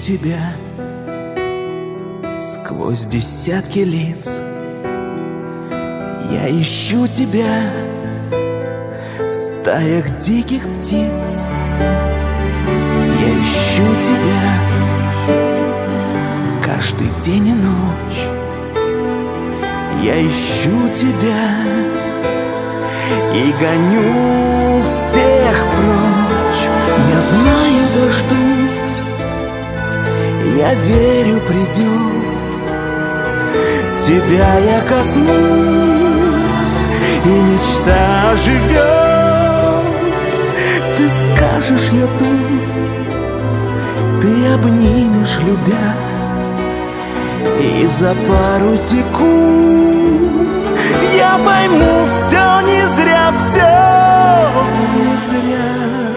тебя сквозь десятки лиц. Я ищу тебя в стаях диких птиц. Я ищу тебя каждый день и ночь. Я ищу тебя и гоню всех прочь. Я знаю, дождусь, я верю, придет. Тебя я коснусь, и мечта живет. Ты скажешь, я тут, ты обнимешь, любя, и за пару секунд я пойму, все не зря, все не зря.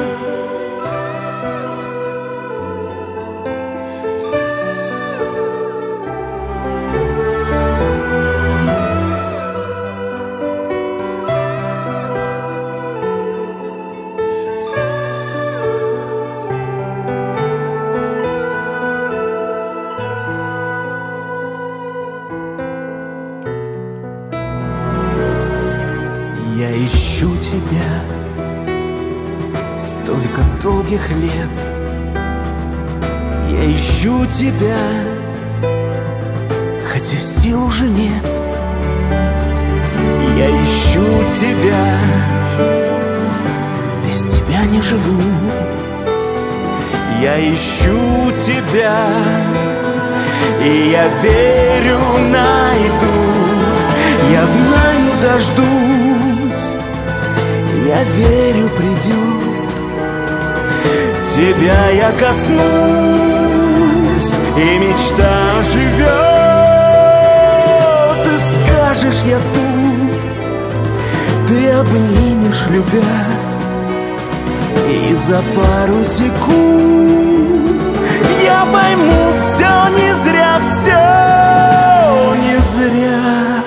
Я ищу тебя столько долгих лет. Я ищу тебя, хотя сил уже нет. Я ищу тебя, без тебя не живу. Я ищу тебя, и я верю, найду. Я знаю, дождусь, я верю, придет. Тебя я коснусь, и мечта живет. Ты скажешь, я тут, ты обнимешь, любя, и за пару секунд я пойму, все не зря, все не зря.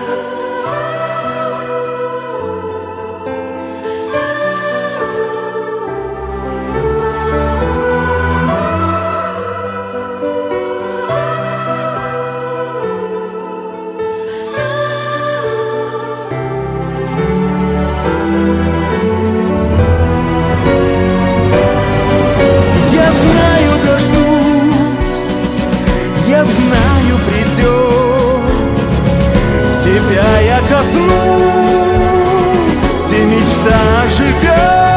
Я знаю, придет. Тебя я коснусь, и мечта живет.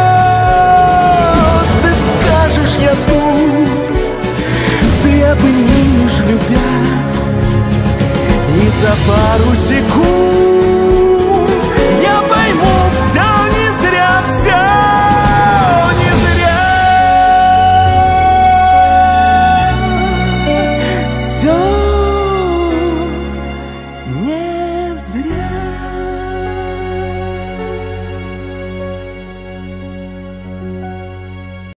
Ты скажешь, я тут, ты обнимешь, любя, и за пару секунд